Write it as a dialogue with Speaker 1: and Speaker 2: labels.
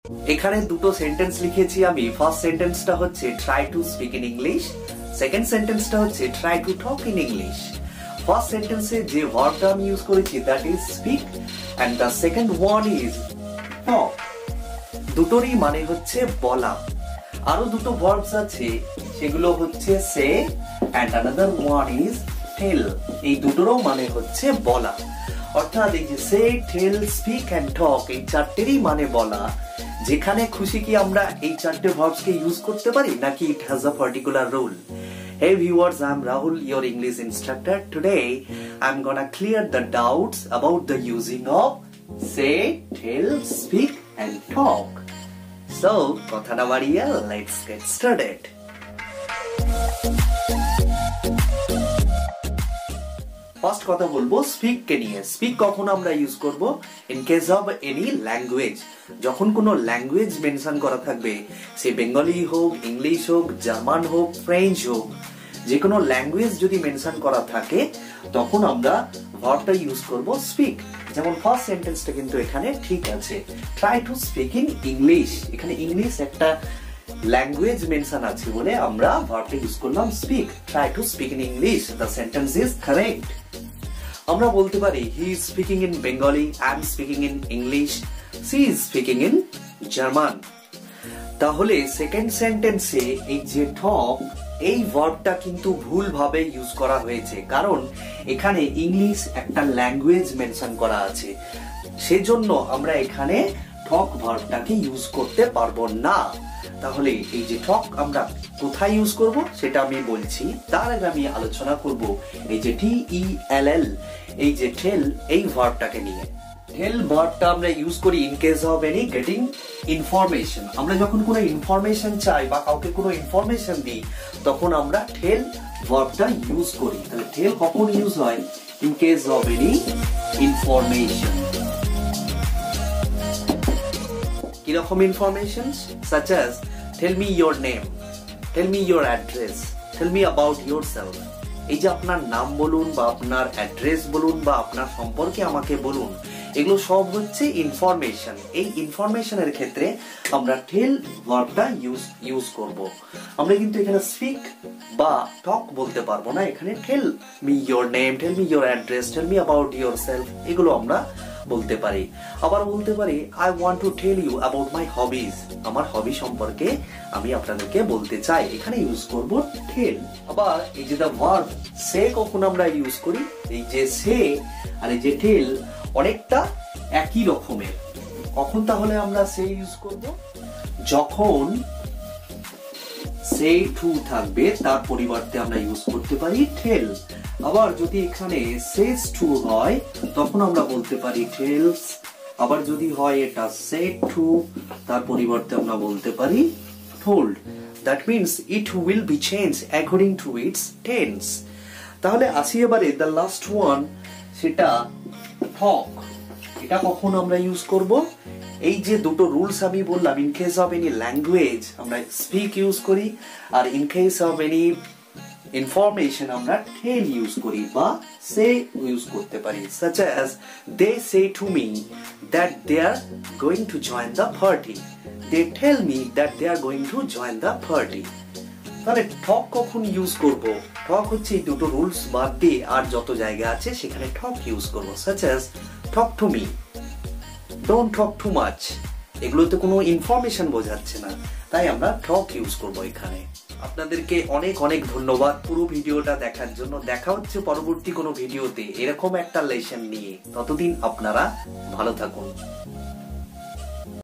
Speaker 1: এখানে দুটো সেন্টেন্স লিখেছি আমি। ফার্স্ট সেন্টেন্সটা হচ্ছে try to speak in English, second সেন্টেন্সটা হচ্ছে try to talk in English. First সেন্টেন্সে যে ভার্বটা আমি ইউজ করেছি that is speak and the second one is talk. দুটোরই মানে হচ্ছে বলা। আরো দুটো ভার্বস আছে, সেগুলো হচ্ছে say and another one is tell. এই দুটোরও মানে হচ্ছে বলা। অর্থাৎ এই যে সে, টেল, স্পিক এন্ড টক, এই চারটেরই মানে বলা। যেখানে খুশি কি আমরা এই চারটে ভার্বসকে ইউজ করতে পারি, নাকি it has a particular rule? Hey viewers, I'm Rahul, your English instructor. Today, I'm gonna clear the doubts about the using of say, tell, speak and talk. So, kotha na bariye, let's get started. First কথা বলবো speak কে নিয়ে। Speak কখন আমরা use করব? In case of any language. যখন কোনো language mention করা থাকবে, সে বেঙ্গলি হোক, ইংলিশ হোক, জার্মান হোক, ফ্রেঞ্চ হোক, যে কোনো ল্যাঙ্গুয়েজ যদি মেনশন করা থাকে তখন আমরা ভার্বটা ইউজ করব স্পিক। যেমন ফার্স্ট সেন্টেন্সটা কিন্তু এখানে ঠিক আছে, try to speak in English. এখানে ইংলিশ একটা ল্যাঙ্গুয়েজ মেনশন আছে বলে আমরা ভার্বটা ইউজ করলাম speak. Try to speak in English, the sentence is correct. আমরা বলতে পারি he is speaking in Bengali, I am speaking in English, she is speaking in German. তাহলে সেকেন্ড সেন্টেন্সে এই যে টক, এই ভার্বটা কিন্তু ভুলভাবে ইউজ করা হয়েছে, কারণ এখানে ইংলিশ একটা ল্যাঙ্গুয়েজ মেনশন করা আছে। সেজন্য আমরা এখানে টক ভার্বটাকে ইউজ করতে পারবো না। তাহলে এই যে টক আমরা কোথায় ইউজ করব সেটা আমি বলছি। তার আগে আমি আলোচনা করব এই যে TELL, এই যে টেল, এই ভার্বটাকে নিয়ে। টেল ভার্বটা আমরা ইউজ করি in case of any getting information. আমরা যখন কোনো ইনফরমেশন চাই বা কাউকে কোনো ইনফরমেশন দিই তখন আমরা টেল ভার্বটা ইউজ করি। তাহলে টেল কখন ইউজ হয়? In case of any information. কিরকম information? such as tell me your name, tell me your address, tell me about yourself। এই যে আপনার নাম বলুন বা আপনার অ্যাড্রেস বলুন বা আপনার সম্পর্কে আমাকে বলুন, এগুলো সব হচ্ছে ইনফরমেশন। এই ইনফরমেশনের ক্ষেত্রে আমরা টেল ভার্বটা ইউজ করব। আমরা কিন্তু এখানে স্পিক বা টক বলতে পারবো না। এখানে tell me your name, tell me your address, tell me about yourself, এগুলো আমরা বলতে পারি। আবার বলতে পারি I want to tell you about my hobbies, আমার হবি সম্পর্কে আমি আপনাদেরকে বলতে চাই, এখানে ইউজ করব টেল। আবার এই যে দা ভার্ব সে কখন আমরা ইউজ করি? এই যে সে আর এই যে টেল অনেকটা একই রকমের। কখন তাহলে আমরা সে ইউজ করব? যখন সে টু থাকবে তার পরিবর্তে আমরা ইউজ করতে পারি টেল। আবার যদি এখানে সেজ টু হয় তখন আমরা বলতে পারি টেলস। আবার যদি হয় এটা সেড টু, তার পরিবর্তে আমরা বলতে পারি told. That means it will be changed according to its tense. তাহলে আসি এবারে the last one, সেটা talk। এটা কখন আমরা ইউজ করব? এই যে দুটো রুলস আমি বললাম, in case of any language আমরা স্পিক ইউজ করি, আর in case of any information আমরা টেল ইউজ করি বা সে ইউজ করতে পারি। such as they say to me that they are going to join the party, they tell me that they are going to join the party। তাহলে টক কখন use করব? টক হচ্ছে এই দুটো রুলস বাদ দিয়ে আর যত জায়গা আছে সেখানে টক ইউজ করব। such as talk to me, don't talk too much, এগুলোতে কোনো ইনফরমেশন বোঝাচ্ছে না, তাই আমরা টক ইউজ করব এখানে। আপনাদেরকে অনেক অনেক ধন্যবাদ পুরো ভিডিওটা দেখার জন্য। দেখা হচ্ছে পরবর্তী কোনো ভিডিওতে এরকম একটা লেসন নিয়ে। ততদিন আপনারা ভালো থাকুন।